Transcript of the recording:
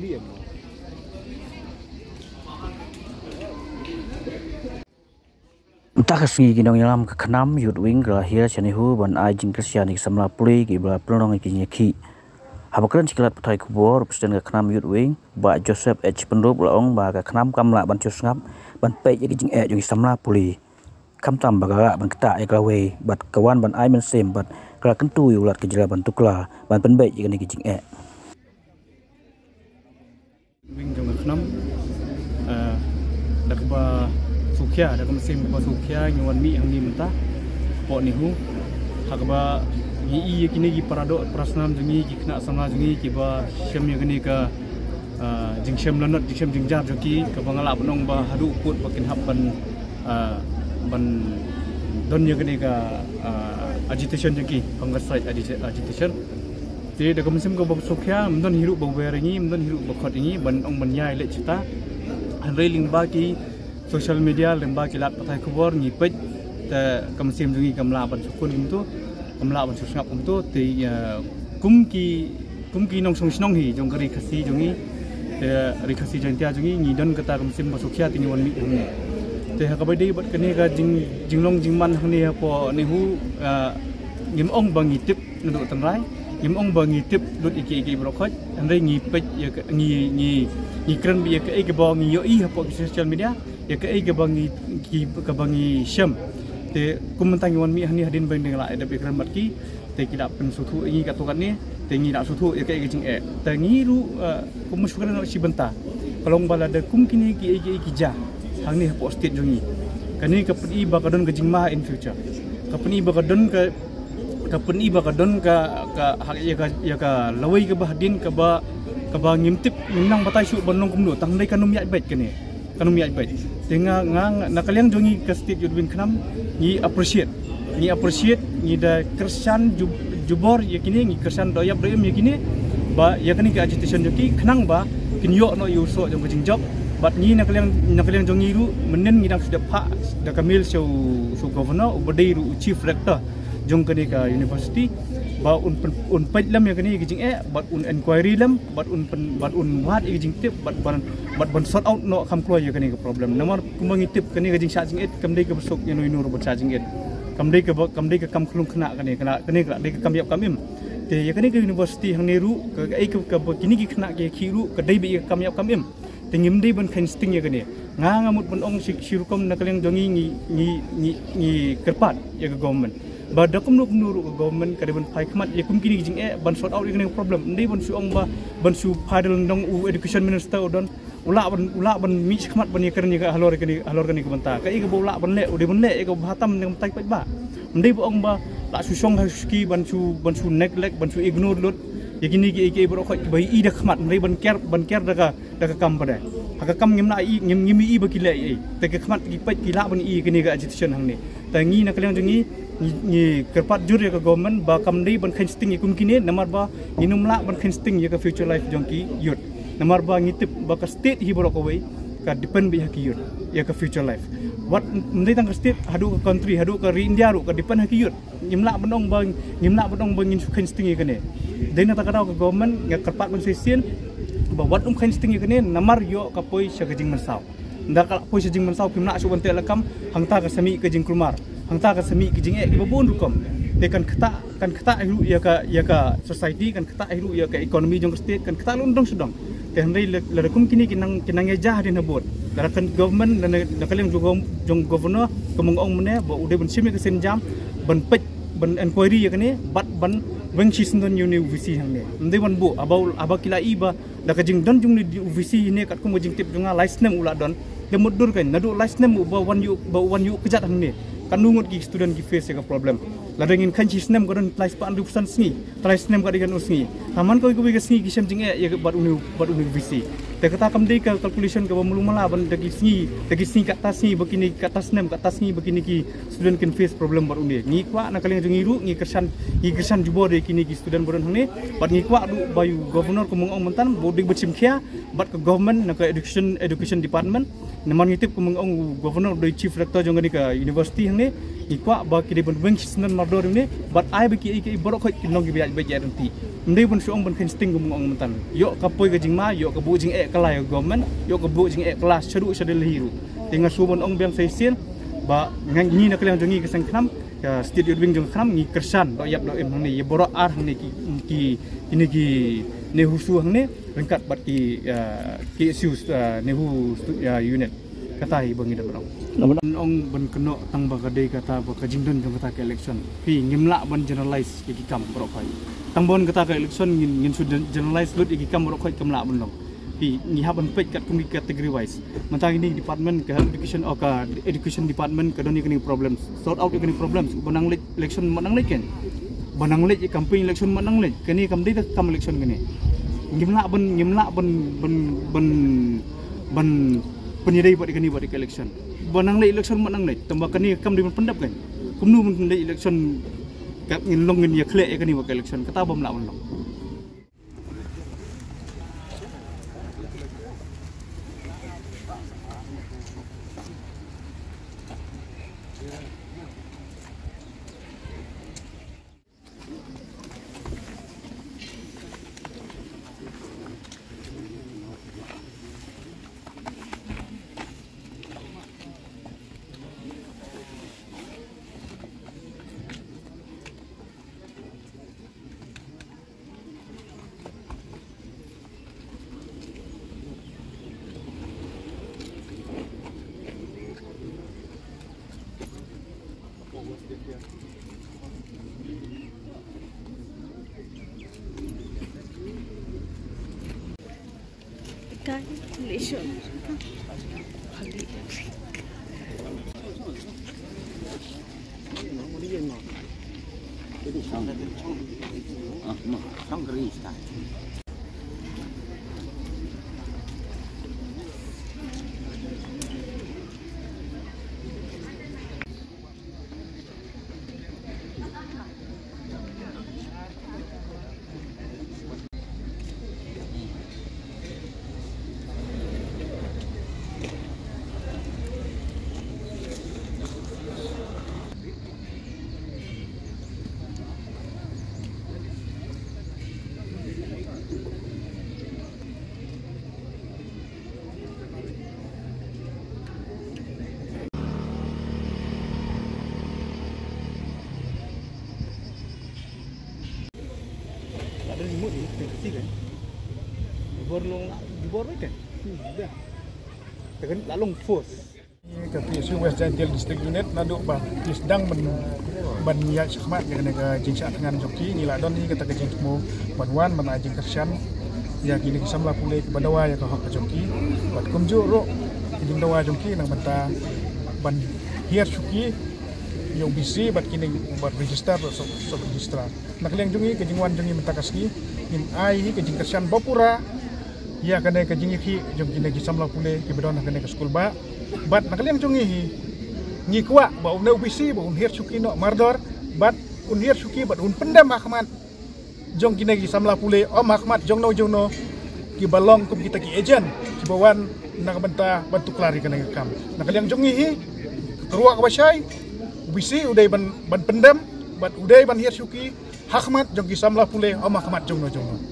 Tak kesengi kinong yalam ke kenam yud wing kelahir canihu ban ajing kersianik samla puli gibla pelong ikinyaki. Habakran cikilat petai kubur presiden ke kenam yud wing ba Joseph H Pendrup laong ba ke kenam kamla ban cusngap ban pei jing yung samla puli. Kam tam bagara ban ketak klawe bat kawan ban ai men sem bat kala kentu yulat kejela ban tukla ban penbei jing jing wing jong kenam dak ba sukia dak mesim ba sukia nyuan mi yang ni mentah po nihu hakba yi kini gi parado prasnam jungi gi kena sama jungi ki ba syam yang ni ka jing syam lanot jing syam jing jab joki ka bangala penong ba hadu put pakin hap ban don yang ni ka agitation joki pangasai agitation jadi dak mesim ka ba sukia mendon hiru ba weringi mendon hiru ba khot ini ban ong ban yai le cita railing bagi social media lemba kilat patai kubur ngipet te kamsim jungi kamla ban sukun itu kamla ban susngap itu te kumki nong songnong hi jong kari khasi jungi te ri khasi jantia jungi ngidon kata kamsim basukia tini wan mi hang te hakabadi bat kene ka jinglong jingman hang ni po nihu ngim ong bang ngitip ndu tangrai ngim ong bang ngitip lut iki brokot andai ngipet ya ngi kran bi ya ke bong yo i po social media ya ke bangi syam te kumentang wan mi hani hadin bang dengan la ada bekran matki te kida pen sutu ingi katukan ni te ngi dak sutu ya ke jing te ngi ru kumusukran si benta kalong bala da kum kini ki ja hang ni po state jongi kani ka pedi bakadon ke jing ma in future ka peni bakadon ka ya ka lawai ke bahdin ka ba ngimtip minang batai su bonong kumdo tang dai kanum ya baik kene kanum ya baik tengah ngang nakaliang jongi ke state yudwin kenam ni appreciate ni da kersan jubor yakini ni kersan doyap doyam yakini ba yakini ke agitation joki kenang ba kinyo no yuso jong jing job bat ni nakaliang jongi ru menen ngidang sudah pak da kamil so governor ubadai ru chief rector jong kene ka university ba un lam yang kene gijing bat un inquiry lam bat un wat gijing tip bat ban sort out no kam kloy ya kene ka problem nomor kumbang tip kene gijing charging kamdai ka besok yang inur bat charging kamdai ka kam klung kena ka kam yap kamim te ya kene ka university hang neru ka kini ki kena ke khiru ka dai bi kam yap kamim te ngimdai ban khain sting ya kene ngamut ban ong sirukom nakaliang jongi ni kerpat ya ka government Bada kum nuru government kadiban pai kmat ya kum kini jing ban sort out ini problem ndai ban su ong ba ban su padel ndong education minister udon ula ban mi kmat ban yekerni ka halor kani ka banta ka ig bo ula ban le udi ban le ig hatam ngam tai pai ba ndai bo ong ba la su song haski ban su neglect ban su ignore lut ya kini ki bro khoi bai i da kmat ndai ban ker daga kam pada haka kam ngimna i ngimi i bakile i te ka kmat ki pai ki la ban i kini ka agitation hang ni tangi na kaliang jongi ni kerpat jur ya ke government ba kamdai ban khain sting ikum kini namar ba inumla ban khain sting ya ke future life jongki youth namar ba ngitip ba ka state hi borok away ka depend bi haki youth ya ke future life what ndai tang state hadu ke country hadu ke India ru ka depend haki youth ngimla benong bang ngin khain sting ikane deina ta kadau ke government ya kerpat ban sesien ba wat khain sting ikane namar yo ka poi syagajing mansau ndak ka poi syagajing mansau kimna su ban telakam hangta ka sami ke jing kulmar hangta ka semi kijing ibabun rukom dekan kata hiru ya ka society kan kata hiru ya ka ekonomi jong state kan kata lundong sedang te handai larakum kini kinang jah din habot larakan government dan kalian jong governor kemong ong mene ba ude ban simi ke senjam ban pej ban inquiry ya kene bat ban weng sisndon university hangne ndai ban bu aba kila iba da ka jing don jung ni university ne kat kum jing tip jonga license ula don demudur kan nadu license ba wan yu kejat hangne kanungut gi student gi face ka problem ladengin kan sistem godon place pa andu pesan sngi place nem ka digan usngi haman ko gi sngi gi semjing ya bat university te kata kam dei ka calculation ka mulumala ban dagi sngi ka atas sngi begini ka atas nem ka atas sngi begini ki student can face problem bat uni ngi kwa na kaleng jungiru ngi kersan jubor de kini gi student bodon hne bat ngi kwa du bayu governor ko mong mentan bodig bechim khia bat ka government na ka education department naman ngitip ko mong governor do chief rector jong ni ka university hang ni ikwa ba ki de ban weng snan mardor ni but ai ba ki borok ko kinong gi biaj ba janti ndai bun suong bun kinsting ko mong mentan yo ka poi ka jing ma yo ka bu jing kalai government yo ka bu jing kelas chadu sadel hiru tinga su bun ong biang saisian ba ngang ni nak lang jongi ka sang khnam ka studio wing jong khnam ngi kersan do yap do em hang ni ye borok ar hang ni ki ini ki nehu su hang ni ringkat bat ki issues nehu unit kata hi bangi da ong ban keno tang ba kadai kata ba kajingdon jong kata ke election pi ngimla ban generalize ki kam borok kai tang bon kata ke election ngin su generalize lut ki kam borok kai kamla ban long pi ngi haban pet kat kumi category wise mentang ini department ke education or ka education department ka doni kini problems sort out kini problems banang election manang lek ken banang lek campaign election manang lek kini kam dei kam election kini ngimla ban penyedai buat kini buat election banang lek election manang lek tambah kini kam di pendap kan kumnu mun lek election kat ngilong ngin ya klek kini buat election kata bom la long Calculation. Ada remote ni, kecil kan? Dibor kan? Dah. Tekan lalong force. Kapis West Gentil District Unit naduk bah sedang ban ya sekhmat ya kena jing saat dengan joki ni ladon ni kata jing temu banwan mana jing kersan ya kini samla pulai ke badawa ya ka hak joki bat kumju ro jing dawa joki nang banta ban hier suki yang bisi bat kini bat register so register nak leng jungi ke jingwan jungi mentakasni nim ai ni ke jing kersan bapura ya kena ke jing ki jong kini samla pulai ke badon kena ke sekolah ba bat nakaliang jungi ngi kwa ba un ubisi ba un hier suki no mardor bat un hier suki bat un pendam Ahmad jong kini gi samla pule om Ahmad jong no ki balong kum kita ki agent ki bawan nak benta bantu klari kana kam nakaliang jungi keruak ka basai ubisi udai ban pendam bat udai ban hier suki Ahmad jong gi samla pule om Ahmad jong no